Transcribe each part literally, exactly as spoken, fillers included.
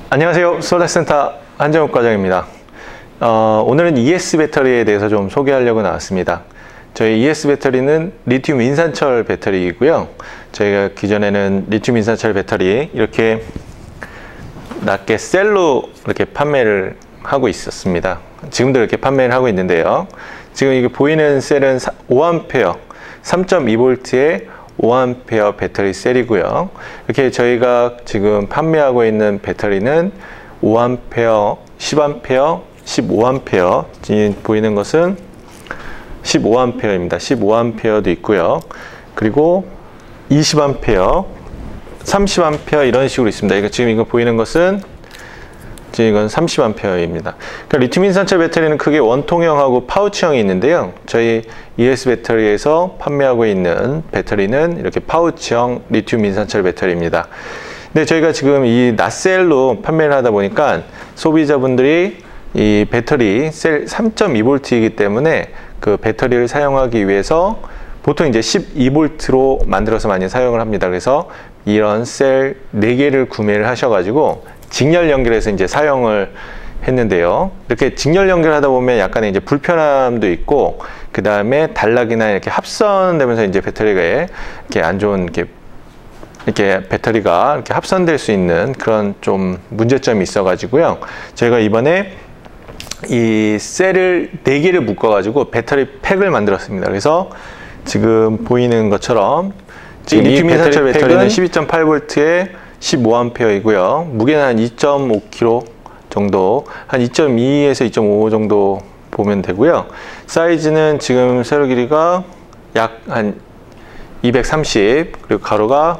안녕하세요. 솔라센터 한정욱 과장입니다. 어, 오늘은 이에스 배터리에 대해서 좀 소개하려고 나왔습니다. 저희 이에스 배터리는 리튬 인산철 배터리이고요. 저희가 기존에는 리튬 인산철 배터리 이렇게 낮게 셀로 이렇게 판매를 하고 있었습니다. 지금도 이렇게 판매를 하고 있는데요. 지금 이게 보이는 셀은 오 암페어, 삼 점 이 볼트의 오 암페어 배터리 셀이고요. 이렇게 저희가 지금 판매하고 있는 배터리는 오 암페어, 십 암페어, 십오 암페어. 지금 보이는 것은 십오 암페어입니다. 십오 암페어도 있고요. 그리고 이십 암페어, 삼십 암페어 이런 식으로 있습니다. 이거 지금 이거 보이는 것은 지금 이건 삼십 암페어입니다. 그러니까 리튬 인산철 배터리는 크게 원통형하고 파우치형이 있는데요. 저희 이에스 배터리에서 판매하고 있는 배터리는 이렇게 파우치형 리튬 인산철 배터리입니다. 근데 저희가 지금 이 낫셀로 판매를 하다 보니까 소비자분들이 이 배터리 셀 삼 점 이 볼트이기 때문에 그 배터리를 사용하기 위해서 보통 이제 십이 볼트로 만들어서 많이 사용을 합니다. 그래서 이런 셀 네 개를 구매를 하셔가지고 직렬 연결해서 이제 사용을 했는데요. 이렇게 직렬 연결하다 보면 약간의 이제 불편함도 있고, 그 다음에 단락이나 이렇게 합선되면서 이제 배터리가 이렇게 안 좋은 이렇게 이렇게 배터리가 이렇게 합선될 수 있는 그런 좀 문제점이 있어가지고요. 저희가 이번에 이 셀을 네 개를 묶어가지고 배터리 팩을 만들었습니다. 그래서 지금 보이는 것처럼 지금 이 배터리 배터리는 십이 점 팔 볼트에 십오 암페어이고요. 무게는 한 이 점 오 킬로그램 정도, 한 이 점 이에서 이 점 오 정도 보면 되고요. 사이즈는 지금 세로 길이가 약 한 이백삼십, 그리고 가로가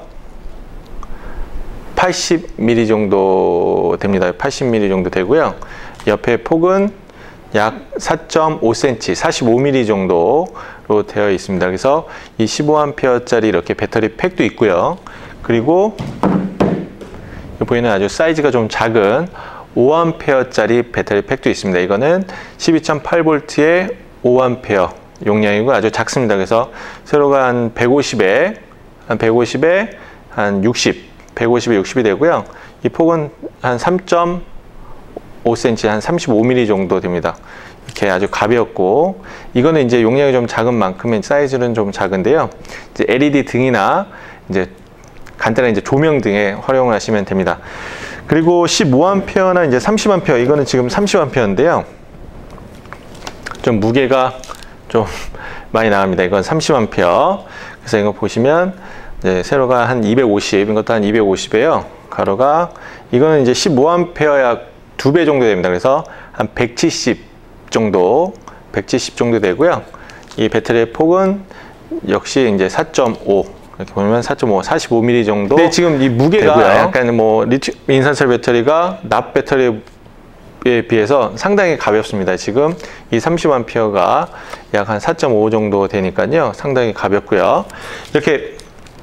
팔십 밀리미터 정도 됩니다. 팔십 밀리미터 정도 되고요. 옆에 폭은 약 사 점 오 센티미터, 사십오 밀리미터 정도로 되어 있습니다. 그래서 이 십오 암페어짜리 이렇게 배터리 팩도 있고요. 그리고 보이는 아주 사이즈가 좀 작은 오 암페어짜리 배터리 팩도 있습니다. 이거는 십이 점 팔 볼트의 오 암페어 용량이고 아주 작습니다. 그래서 세로가 한 백오십에 한 백오십에 한 육십, 백오십에 육십이 되고요. 이 폭은 한 삼 점 오 센티미터, 한 삼십오 밀리미터 정도 됩니다. 이렇게 아주 가볍고, 이거는 이제 용량이 좀 작은 만큼의 사이즈는 좀 작은데요. 이제 엘이디 등이나 이제 간단한 이제 조명 등에 활용을 하시면 됩니다. 그리고 십오 암페어나 이제 삼십 암페어, 이거는 지금 삼십 암페어인데요. 좀 무게가 좀 많이 나갑니다. 이건 삼십 암페어. 그래서 이거 보시면 이제 세로가 한 이백오십, 이것도 한 이백오십이에요. 가로가 이거는 이제 십오 암페어 약 두 배 정도 됩니다. 그래서 한 백칠십 정도, 백칠십 정도 되고요. 이 배터리의 폭은 역시 이제 사 점 오, 이렇게 보면 사 점 오, 사십오 밀리미터 정도. 근데 지금 이 무게가 되고요. 약간 뭐 리튬 인산철 배터리가 납 배터리에 비해서 상당히 가볍습니다. 지금 이 삼십 암페어가 약 한 사 점 오 정도 되니까요. 상당히 가볍고요. 이렇게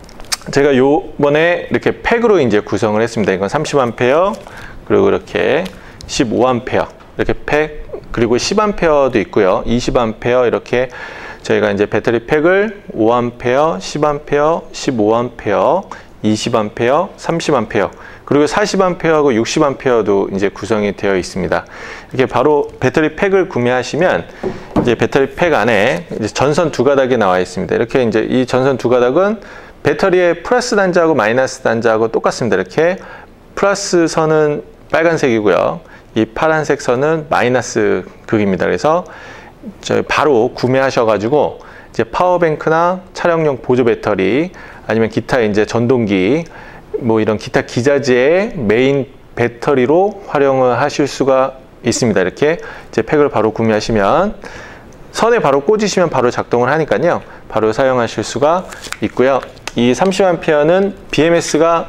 제가 요번에 이렇게 팩으로 이제 구성을 했습니다. 이건 삼십 암페어, 그리고 이렇게 십오 암페어, 이렇게 팩, 그리고 십 암페어도 있고요. 이십 암페어 이렇게 저희가 이제 배터리 팩을 오 암페어, 십 암페어, 십오 암페어, 이십 암페어, 삼십 암페어, 그리고 사십 암페어하고 육십 암페어도 이제 구성이 되어 있습니다. 이렇게 바로 배터리 팩을 구매하시면 이제 배터리 팩 안에 이제 전선 두 가닥이 나와 있습니다. 이렇게 이제 이 전선 두 가닥은 배터리의 플러스 단자하고 마이너스 단자하고 똑같습니다. 이렇게 플러스 선은 빨간색이고요. 이 파란색 선은 마이너스 극입니다. 그래서 저희 바로 구매하셔가지고 이제 파워뱅크나 차량용 보조 배터리, 아니면 기타 이제 전동기, 뭐 이런 기타 기자재의 메인 배터리로 활용을 하실 수가 있습니다. 이렇게 이제 팩을 바로 구매하시면 선에 바로 꽂으시면 바로 작동을 하니까요. 바로 사용하실 수가 있고요. 이 삼십 암페어는 비엠에스가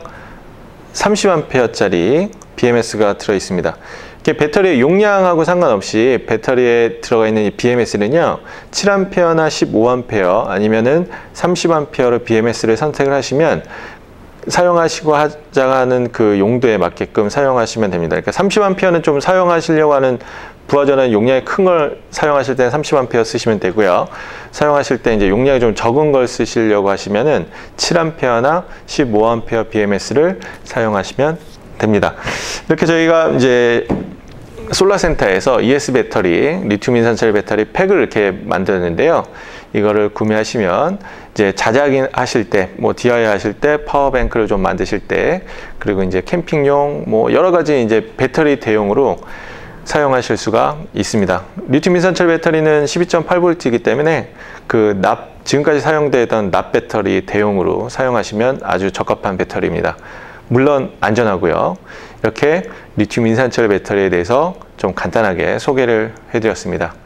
삼십 암페어짜리 비엠에스가 들어 있습니다. 이렇게 배터리의 용량하고 상관없이 배터리에 들어가 있는 이 비엠에스는요, 칠 암페어나 십오 암페어 아니면은 삼십 암페어로 비엠에스를 선택을 하시면 사용하시고 하자 하는 그 용도에 맞게끔 사용하시면 됩니다. 그러니까 삼십 암페어는 좀 사용하시려고 하는 부하전은 용량이 큰 걸 사용하실 때는 삼십 암페어 쓰시면 되고요. 사용하실 때 이제 용량이 좀 적은 걸 쓰시려고 하시면은 칠 암페어나 십오 암페어 비엠에스를 사용하시면 됩니다. 이렇게 저희가 이제 솔라센터에서 이에스 배터리, 리튬 인산철 배터리 팩을 이렇게 만들었는데요. 이거를 구매하시면 이제 자작인 하실 때, 뭐 디아이와이 하실 때, 파워뱅크를 좀 만드실 때, 그리고 이제 캠핑용, 뭐 여러 가지 이제 배터리 대용으로 사용하실 수가 있습니다. 리튬 인산철 배터리는 십이 점 팔 볼트이기 때문에 그 납, 지금까지 사용되던 납 배터리 대용으로 사용하시면 아주 적합한 배터리입니다. 물론 안전하고요. 이렇게 리튬 인산철 배터리에 대해서 좀 간단하게 소개를 해드렸습니다.